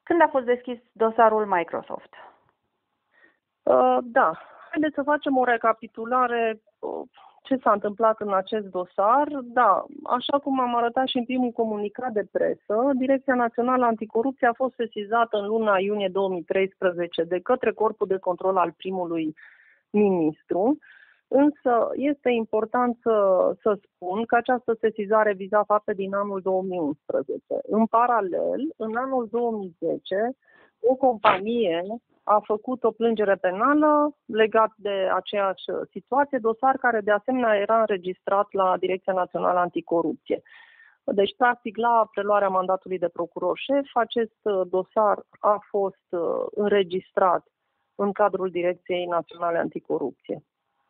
Când a fost deschis dosarul Microsoft? Da. Haideți să facem o recapitulare ce s-a întâmplat în acest dosar. Da, așa cum am arătat și în primul comunicat de presă, Direcția Națională Anticorupție a fost sesizată în luna iunie 2013 de către Corpul de Control al primului ministru, însă este important să spun că această sesizare viza fapte din anul 2011. În paralel, în anul 2010, o companie a făcut o plângere penală legat de aceeași situație, dosar care de asemenea era înregistrat la Direcția Națională Anticorupție. Deci, practic, la preluarea mandatului de procuror șef, acest dosar a fost înregistrat în cadrul Direcției Naționale Anticorupție.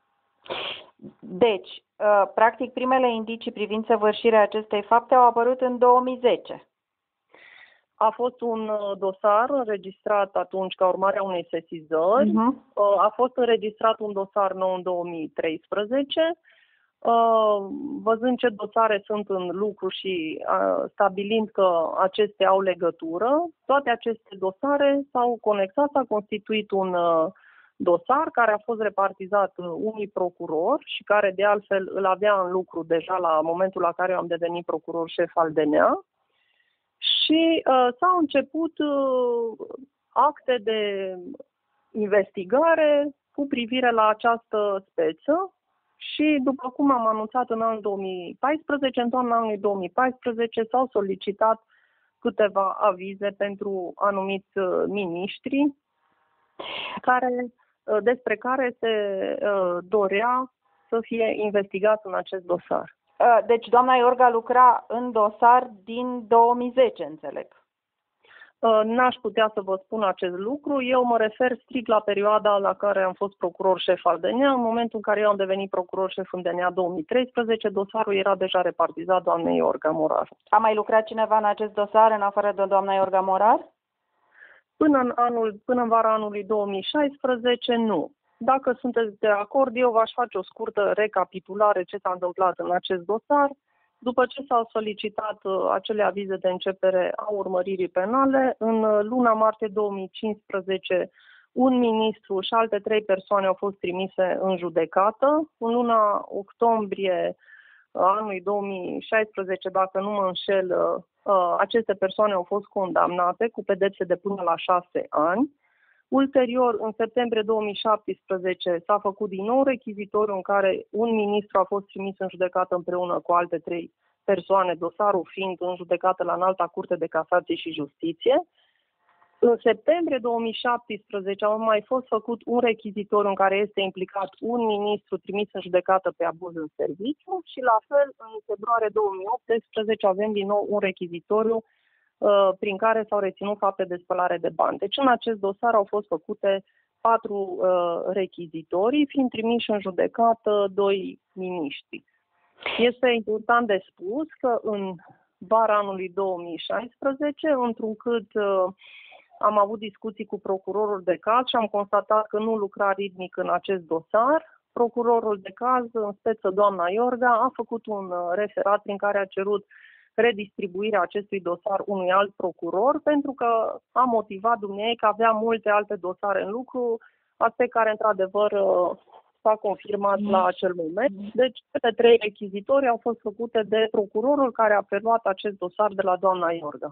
Deci, practic, primele indicii privind săvârșirea acestei fapte au apărut în 2010. A fost un dosar înregistrat atunci ca urmare a unei sesizări. A fost înregistrat un dosar nou în 2013. Văzând ce dosare sunt în lucru și stabilind că acestea au legătură, toate aceste dosare s-au conectat, s-a constituit un dosar care a fost repartizat unui procuror și care de altfel îl avea în lucru deja la momentul la care eu am devenit procuror șef al DNA. Și s-au început acte de investigare cu privire la această speță și, după cum am anunțat în anul 2014, în toamna anului 2014 s-au solicitat câteva avize pentru anumiți miniștri despre care se dorea să fie investigați în acest dosar. Deci doamna Iorga lucra în dosar din 2010, înțeleg. N-aș putea să vă spun acest lucru. Eu mă refer strict la perioada la care am fost procuror șef al DNA. În momentul în care eu am devenit procuror șef în DNA 2013, dosarul era deja repartizat doamnei Iorga Morar. A mai lucrat cineva în acest dosar în afară de doamna Iorga Morar? Până în vara anului 2016, nu. Dacă sunteți de acord, eu v-aș face o scurtă recapitulare ce s-a întâmplat în acest dosar. După ce s-au solicitat acele avize de începere a urmăririi penale, în luna martie 2015 un ministru și alte 3 persoane au fost trimise în judecată. În luna octombrie anului 2016, dacă nu mă înșel, aceste persoane au fost condamnate cu pedepse de până la 6 ani. Ulterior, în septembrie 2017, s-a făcut din nou rechizitoriu în care un ministru a fost trimis în judecată împreună cu alte 3 persoane, dosarul fiind în judecată la Înalta Curte de Casație și Justiție. În septembrie 2017 a mai fost făcut un rechizitoriu în care este implicat un ministru trimis în judecată pe abuz în serviciu și la fel în februarie 2018 avem din nou un rechizitoriu prin care s-au reținut fapte de spălare de bani. Deci în acest dosar au fost făcute 4 rechizitorii, fiind trimiși în judecată 2 miniștri. Este important de spus că în vara anului 2016, întrucât am avut discuții cu procurorul de caz și am constatat că nu lucra ritmic în acest dosar, procurorul de caz, în speță doamna Iorga, a făcut un referat prin care a cerut redistribuirea acestui dosar unui alt procuror, pentru că a motivat dumneavoastră că avea multe alte dosare în lucru, aspect care într-adevăr s-a confirmat la acel moment. Deci, cele 3 rechizitori au fost făcute de procurorul care a preluat acest dosar de la doamna Iorga.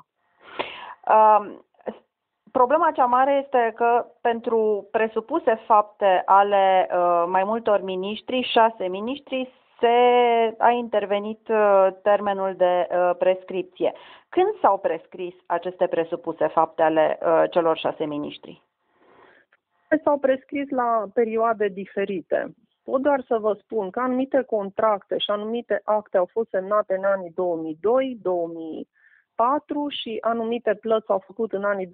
Problema cea mare este că pentru presupuse fapte ale mai multor miniștri, 6 miniștri, a intervenit termenul de prescripție. Când s-au prescris aceste presupuse fapte ale celor 6 miniștri? S-au prescris la perioade diferite. Pot doar să vă spun că anumite contracte și anumite acte au fost semnate în anii 2002, 2004 și anumite plăți au făcut în anii 2005-2009.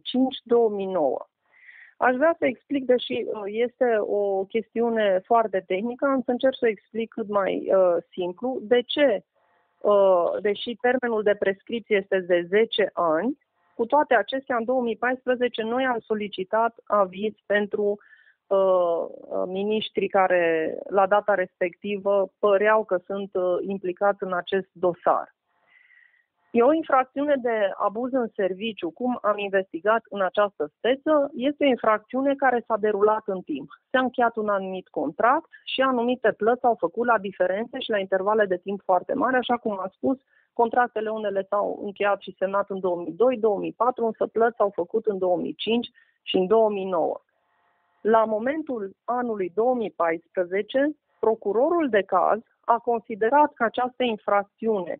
Aș vrea să explic, deși este o chestiune foarte tehnică, am să încerc să explic cât mai simplu de ce, deși termenul de prescripție este de 10 ani, cu toate acestea, în 2014, noi am solicitat aviz pentru miniștrii care, la data respectivă, păreau că sunt implicați în acest dosar. E o infracțiune de abuz în serviciu, cum am investigat în această speță, este o infracțiune care s-a derulat în timp. S-a încheiat un anumit contract și anumite plăți au făcut la diferențe și la intervale de timp foarte mari, așa cum am spus, contractele unele s-au încheiat și semnat în 2002, 2004, însă plăți s-au făcut în 2005 și în 2009. La momentul anului 2014, procurorul de caz a considerat că această infracțiune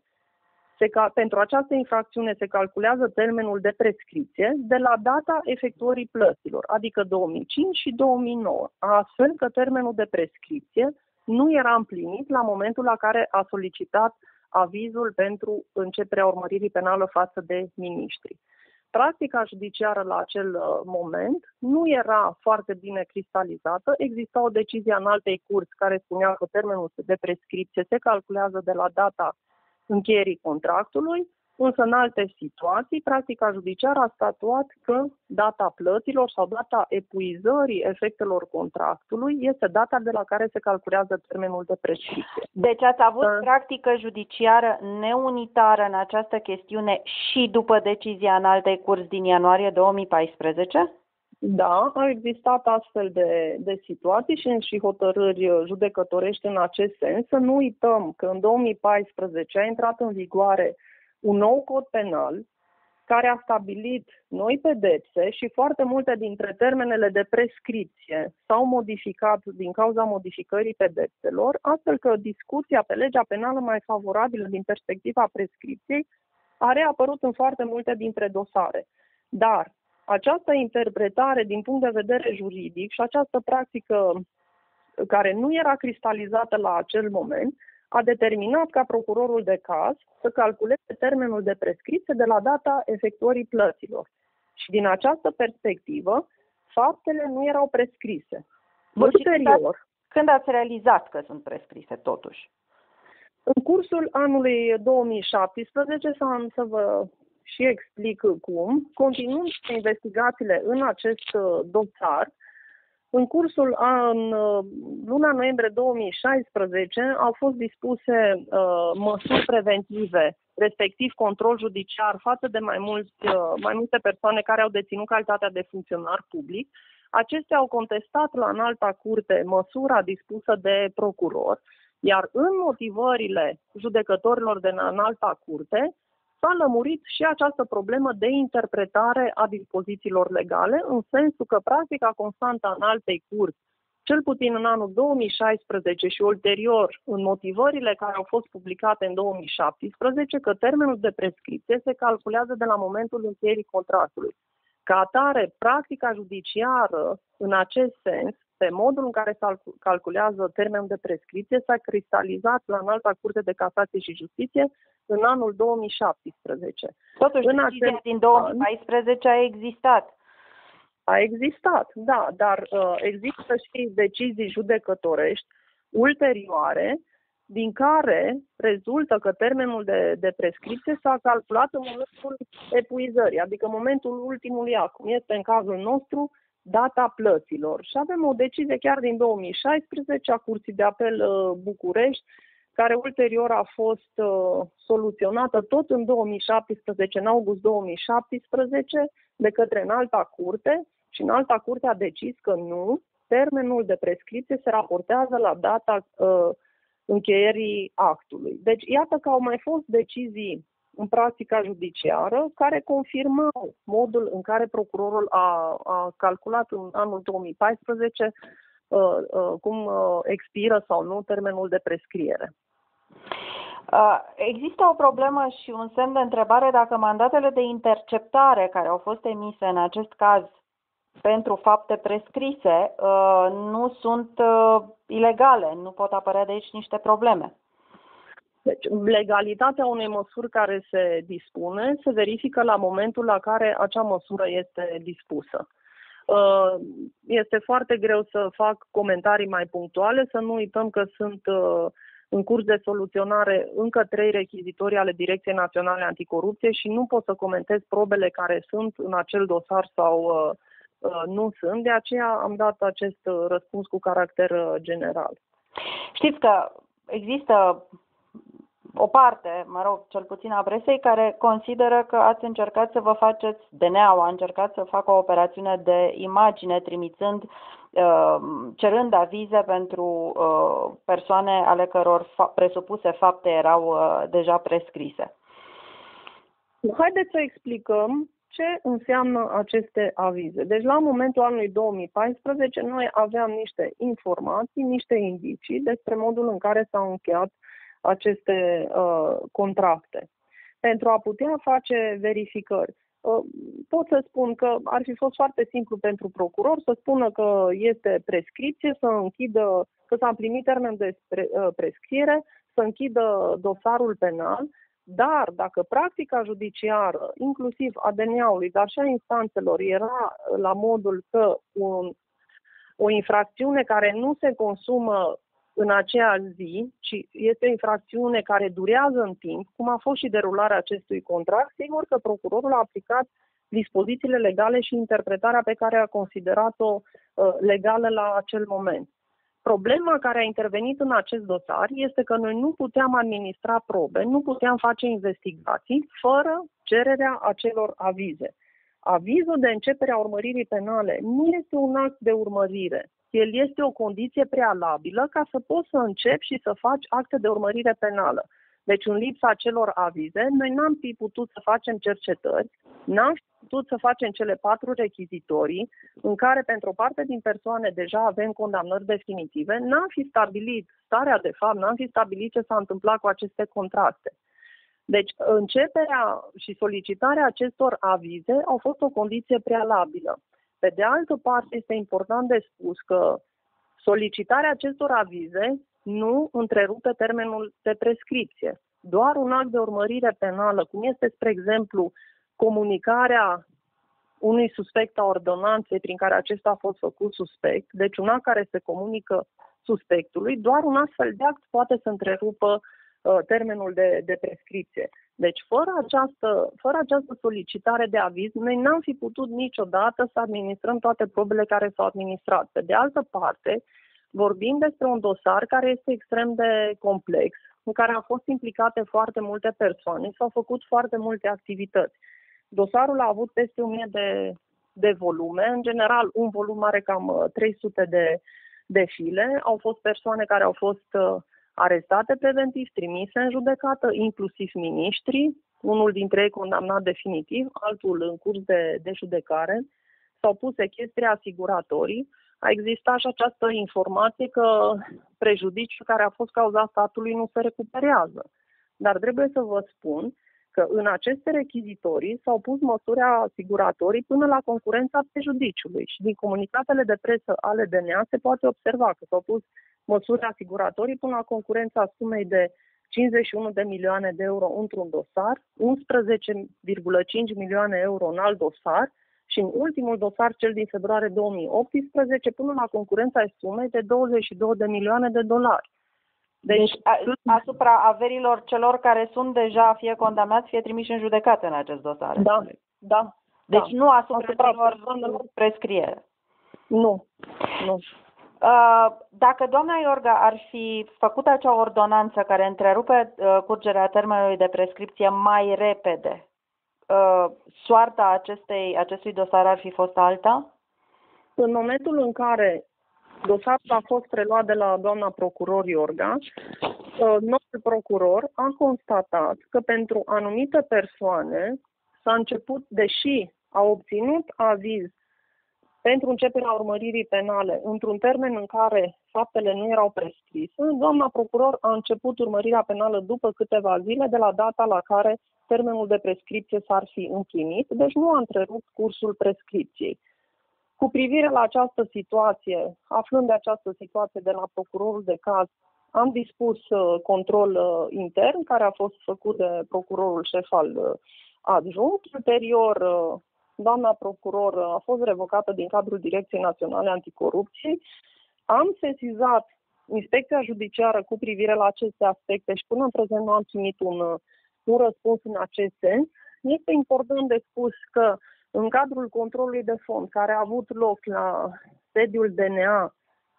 pentru această infracțiune se calculează termenul de prescripție de la data efectuării plăților, adică 2005 și 2009, astfel că termenul de prescripție nu era împlinit la momentul la care a solicitat avizul pentru începerea urmăririi penală față de miniștri. Practica judiciară la acel moment nu era foarte bine cristalizată, exista o decizie în altei curți care spunea că termenul de prescripție se calculează de la data încheierii contractului, însă în alte situații, practica judiciară a statuat că data plăților sau data epuizării efectelor contractului este data de la care se calculează termenul de prescripție. Deci ați avut practică judiciară neunitară în această chestiune și după decizia în altei curți din ianuarie 2014? Da, au existat astfel de situații și hotărâri judecătorești în acest sens. Să nu uităm că în 2014 a intrat în vigoare un nou cod penal care a stabilit noi pedepse și foarte multe dintre termenele de prescripție s-au modificat din cauza modificării pedepselor, astfel că discuția pe legea penală mai favorabilă din perspectiva prescripției a reapărut în foarte multe dintre dosare. Dar această interpretare din punct de vedere juridic și această practică care nu era cristalizată la acel moment a determinat ca procurorul de caz să calculeze termenul de prescripție de la data efectuării plăților. Și din această perspectivă, faptele nu erau prescrise. Ulterior, când ați realizat că sunt prescrise totuși? În cursul anului 2017, să vă și explic cum, continuând investigațiile în acest dosar, în luna noiembrie 2016 au fost dispuse măsuri preventive, respectiv control judiciar față de mai multe persoane care au deținut calitatea de funcționar public. Acestea au contestat la înalta curte măsura dispusă de procuror, iar în motivările judecătorilor de la înalta curte s-a lămurit și această problemă de interpretare a dispozițiilor legale, în sensul că practica constantă în altei curți, cel puțin în anul 2016 și ulterior în motivările care au fost publicate în 2017, că termenul de prescripție se calculează de la momentul încheierii contractului. Ca atare, practica judiciară în acest sens, pe modul în care se calculează termenul de prescripție, s-a cristalizat la Înalta Curte de Casație și Justiție în anul 2017. Totuși, decizia din 2014 a existat. A existat, da, dar există și decizii judecătorești ulterioare din care rezultă că termenul de prescripție s-a calculat în momentul epuizării, adică în momentul ultimului act, cum este în cazul nostru data plăților. Și avem o decizie chiar din 2016 a Curții de Apel București, care ulterior a fost soluționată tot în 2017, în august 2017, de către Înalta Curte, și Înalta Curte a decis că nu, termenul de prescripție se raportează la data încheierii actului. Deci, iată că au mai fost decizii în practica judiciară care confirmau modul în care procurorul a calculat în anul 2014 cum expiră sau nu termenul de prescriere. Există o problemă și un semn de întrebare dacă mandatele de interceptare care au fost emise în acest caz pentru fapte prescrise nu sunt ilegale, nu pot apărea de aici niște probleme. Deci, legalitatea unei măsuri care se dispune se verifică la momentul la care acea măsură este dispusă. Este foarte greu să fac comentarii mai punctuale, să nu uităm că sunt în curs de soluționare încă 3 rechizitorii ale Direcției Naționale Anticorupție și nu pot să comentez probele care sunt în acel dosar sau nu sunt, de aceea am dat acest răspuns cu caracter general. Știți că există o parte, mă rog, cel puțin a presei, care consideră că ați încercat să vă faceți, DNA-ul a încercat să facă o operațiune de imagine, trimițând, cerând avize pentru persoane ale căror presupuse fapte erau deja prescrise. Haideți să explicăm ce înseamnă aceste avize. Deci la momentul anului 2014 noi aveam niște informații, niște indicii despre modul în care s-au încheiat aceste contracte. Pentru a putea face verificări, pot să spun că ar fi fost foarte simplu pentru procuror să spună că este prescripție, să închidă, că s-a împlinit termen de prescriere, să închidă dosarul penal. Dar dacă practica judiciară, inclusiv a DNA-ului, dar și a instanțelor, era la modul că o infracțiune care nu se consumă în aceeași zi, ci este o infracțiune care durează în timp, cum a fost și derularea acestui contract, sigur că procurorul a aplicat dispozițiile legale și interpretarea pe care a considerat-o legală la acel moment. Problema care a intervenit în acest dosar este că noi nu puteam administra probe, nu puteam face investigații fără cererea acelor avize. Avizul de începere a urmăririi penale nu este un act de urmărire. El este o condiție prealabilă ca să poți să începi și să faci acte de urmărire penală. Deci, în lipsa acelor avize, noi n-am fi putut să facem cercetări, n-am fi putut să facem cele 4 rechizitorii, în care pentru o parte din persoane deja avem condamnări definitive, n-am fi stabilit starea de fapt, n-am fi stabilit ce s-a întâmplat cu aceste contracte. Deci, începerea și solicitarea acestor avize au fost o condiție prealabilă. Pe de altă parte, este important de spus că solicitarea acestor avize nu întrerupe termenul de prescripție. Doar un act de urmărire penală, cum este, spre exemplu, comunicarea unui suspect a ordonanței prin care acesta a fost făcut suspect, deci un act care se comunică suspectului, doar un astfel de act poate să întrerupă termenul de prescripție. Deci, fără această solicitare de aviz, noi n-am fi putut niciodată să administrăm toate probele care s-au administrat. Pe de altă parte, vorbim despre un dosar care este extrem de complex, în care au fost implicate foarte multe persoane, s-au făcut foarte multe activități. Dosarul a avut peste 1000 de volume, în general un volum are cam 300 de file, au fost persoane care au fost arestate preventiv, trimise în judecată, inclusiv miniștri, unul dintre ei condamnat definitiv, altul în curs de judecare. S-au pus sechestre asiguratorii. A existat și această informație că prejudiciul care a fost cauzat statului nu se recuperează. Dar trebuie să vă spun că în aceste rechizitorii s-au pus măsuri asiguratorii până la concurența prejudiciului și din comunicatele de presă ale DNA se poate observa că s-au pus măsuri asiguratorii până la concurența sumei de 51 de milioane de euro într-un dosar, 11,5 milioane euro în alt dosar și în ultimul dosar, cel din februarie 2018, până la concurența sumei de 22 de milioane de dolari. Deci asupra averilor celor care sunt deja fie condamnați, fie trimiși în judecată în acest dosar. Da. Deci nu asupra celor prescriere. Nu. Dacă doamna Iorga ar fi făcut acea ordonanță care întrerupe curgerea termenului de prescripție mai repede, soarta acestui dosar ar fi fost alta? În momentul în care dosarul a fost preluat de la doamna procuror Iorga, noul procuror a constatat că pentru anumite persoane s-a început, deși a obținut aviz pentru începerea urmăririi penale într-un termen în care faptele nu erau prescrise, doamna procuror a început urmărirea penală după câteva zile de la data la care termenul de prescripție s-ar fi împlinit, deci nu a întrerupt cursul prescripției. Cu privire la această situație, aflând de această situație de la procurorul de caz, am dispus control intern care a fost făcut de procurorul șef al adjunct. Ulterior, doamna procuror a fost revocată din cadrul Direcției Naționale Anticorupție. Am sesizat Inspecția Judiciară cu privire la aceste aspecte și până în prezent nu am primit un răspuns în acest sens. Este important de spus că în cadrul controlului de fond care a avut loc la sediul DNA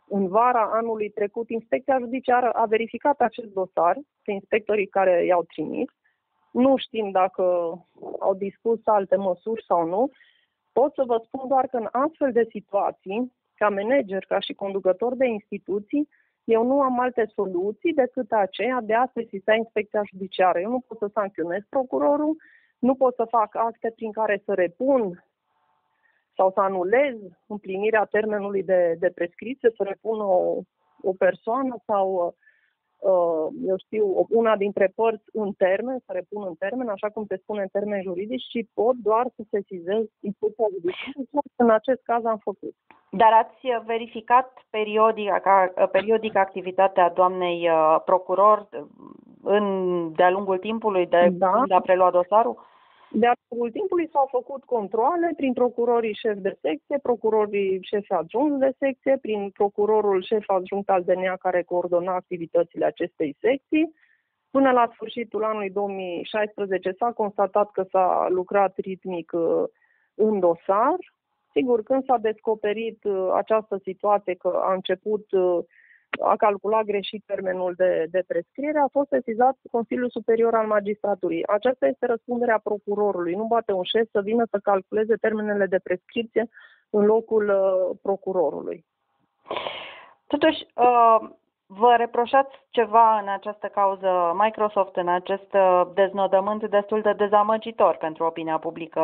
în vara anului trecut, Inspecția Judiciară a verificat acest dosar pe inspectorii care i-au trimis. Nu știm dacă au dispus alte măsuri sau nu. Pot să vă spun doar că în astfel de situații, ca manager, ca și conducător de instituții, eu nu am alte soluții decât aceea de a sesiza Inspecția Judiciară. Eu nu pot să sancționez procurorul, nu pot să fac acte prin care să repun sau să anulez împlinirea termenului de prescripție, să repun o persoană sau, eu știu, una dintre părți în termen, să repun în termen, așa cum se spune în termeni juridici, și pot doar să sesizez Inspecția Judiciară. În acest caz am făcut. Dar ați verificat periodic activitatea doamnei procuror de-a lungul timpului, când a preluat dosarul? De-a lungul timpului s-au făcut controale prin procurorii șefi de secție, procurorii șefi adjuncți de secție, prin procurorul șef adjunct al DNA care coordona activitățile acestei secții. Până la sfârșitul anului 2016 s-a constatat că s-a lucrat ritmic în dosar. Sigur, când s-a descoperit această situație că a calculat greșit termenul de prescriere, a fost sesizat Consiliul Superior al Magistraturii. Aceasta este răspunderea procurorului. Nu poate un șef să vină să calculeze termenele de prescripție în locul procurorului. Totuși, vă reproșați ceva în această cauză Microsoft, în acest deznodământ destul de dezamăgitor pentru opinia publică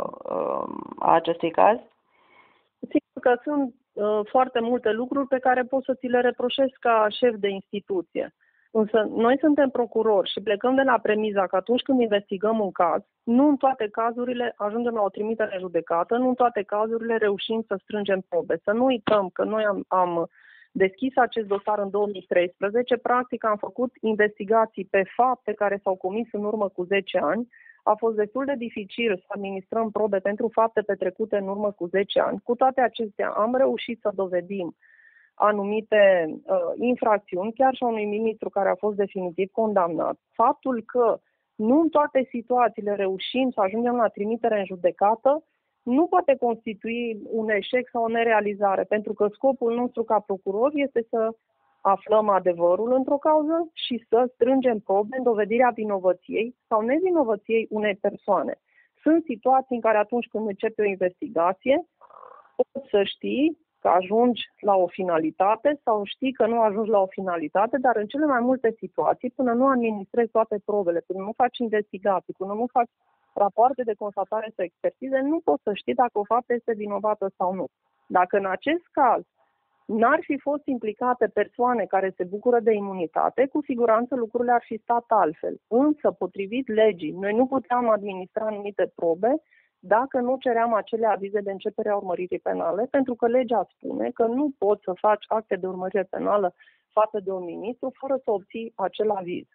a acestui caz? Sigur că sunt foarte multe lucruri pe care pot să ți le reproșezi ca șef de instituție. Însă noi suntem procurori și plecăm de la premiza că atunci când investigăm un caz, nu în toate cazurile ajungem la o trimitere în judecată, nu în toate cazurile reușim să strângem probe. Să nu uităm că noi am deschis acest dosar în 2013, practic am făcut investigații pe fapte care s-au comis în urmă cu 10 ani. A fost destul de dificil să administrăm probe pentru fapte petrecute în urmă cu 10 ani. Cu toate acestea am reușit să dovedim anumite infracțiuni, chiar și a unui ministru care a fost definitiv condamnat. Faptul că nu în toate situațiile reușim să ajungem la trimitere în judecată nu poate constitui un eșec sau o nerealizare, pentru că scopul nostru ca procuror este să aflăm adevărul într-o cauză și să strângem probe în dovedirea vinovăției sau nevinovăției unei persoane. Sunt situații în care atunci când începe o investigație, poți să știi că ajungi la o finalitate sau știi că nu ajungi la o finalitate, dar în cele mai multe situații, până nu administrezi toate probele, până nu faci investigații, până nu faci rapoarte de constatare sau expertize, nu poți să știi dacă o faptă este vinovată sau nu. Dacă în acest caz n-ar fi fost implicate persoane care se bucură de imunitate, cu siguranță lucrurile ar fi stat altfel. Însă, potrivit legii, noi nu puteam administra anumite probe dacă nu ceream acele avize de începere a urmăririi penale, pentru că legea spune că nu poți să faci acte de urmărire penală față de un ministru fără să obții acel aviz.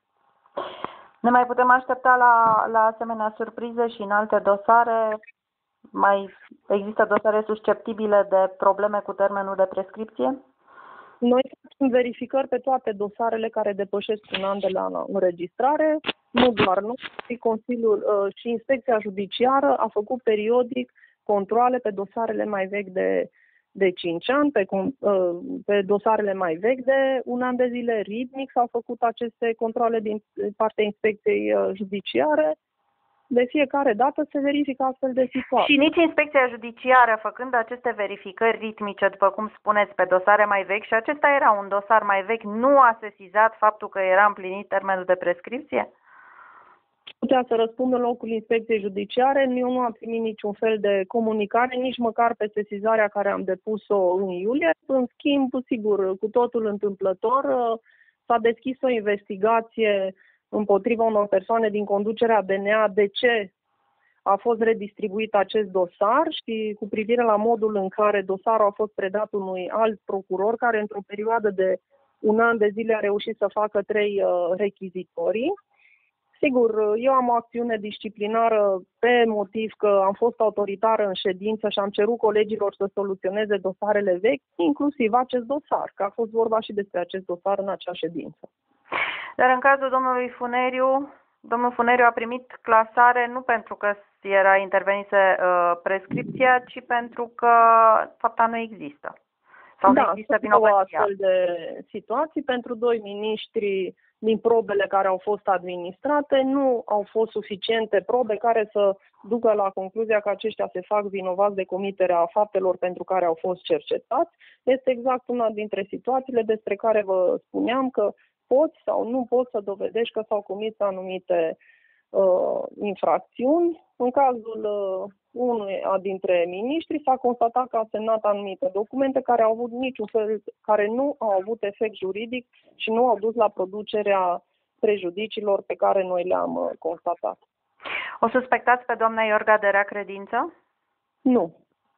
Ne mai putem aștepta la asemenea surprize și în alte dosare? Mai există dosare susceptibile de probleme cu termenul de prescripție? Noi facem verificări pe toate dosarele care depășesc un an de la înregistrare, nu doar noi, și Consiliul și Inspecția Judiciară a făcut periodic controale pe dosarele mai vechi de 5 ani, pe dosarele mai vechi de un an de zile. Ritmic s-au făcut aceste controale din partea Inspecției Judiciare. De fiecare dată se verifică astfel de situații. Și nici Inspecția Judiciară, făcând aceste verificări ritmice, după cum spuneți, pe dosare mai vechi, și acesta era un dosar mai vechi, nu a sesizat faptul că era împlinit termenul de prescripție? Putea să răspund în locul Inspecției Judiciare. Eu nu am primit niciun fel de comunicare, nici măcar pe sesizarea care am depus-o în iulie. În schimb, sigur, cu totul întâmplător, s-a deschis o investigație împotriva unor persoane din conducerea DNA de ce a fost redistribuit acest dosar și cu privire la modul în care dosarul a fost predat unui alt procuror care într-o perioadă de un an de zile a reușit să facă 3 rechizitorii. Sigur, eu am o acțiune disciplinară pe motiv că am fost autoritară în ședință și am cerut colegilor să soluționeze dosarele vechi, inclusiv acest dosar, că a fost vorba și despre acest dosar în acea ședință. Dar în cazul domnului Funeriu, domnul Funeriu a primit clasare nu pentru că era intervenise prescripția, ci pentru că fapta nu există. Sau Da, nu există sunt două vinovăția? astfel de situații. Pentru doi miniștri, din probele care au fost administrate, nu au fost suficiente probe care să ducă la concluzia că aceștia se fac vinovați de comiterea faptelor pentru care au fost cercetați. Este exact una dintre situațiile despre care vă spuneam că poți sau nu poți să dovedești că s-au comis anumite infracțiuni. În cazul unuia dintre miniștri s-a constatat că a semnat anumite documente care au avut care nu au avut efect juridic și nu au dus la producerea prejudiciilor pe care noi le-am constatat. O suspectați pe doamna Iorga de rea credință? Nu.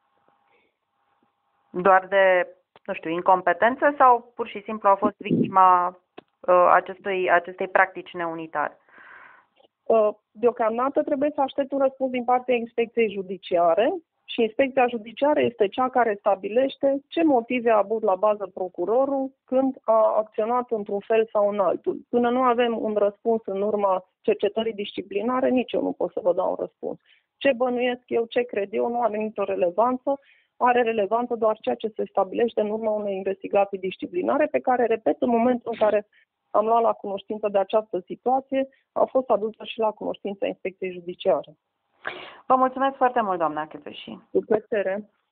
Doar de, nu știu, incompetență sau pur și simplu a fost victima acestei practici neunitare? Deocamdată trebuie să aștept un răspuns din partea inspecției judiciare și inspecția judiciară este cea care stabilește ce motive a avut la bază procurorul când a acționat într-un fel sau în altul. Până nu avem un răspuns în urma cercetării disciplinare, nici eu nu pot să vă dau un răspuns. Ce bănuiesc eu, ce cred eu, nu are nicio relevanță. Are relevanță doar ceea ce se stabilește în urma unei investigații disciplinare pe care, repet, în momentul în care am luat la cunoștință de această situație, a fost adusă și la cunoștința inspecției judiciare. Vă mulțumesc foarte mult, doamna Chepeși. Cu plăcere.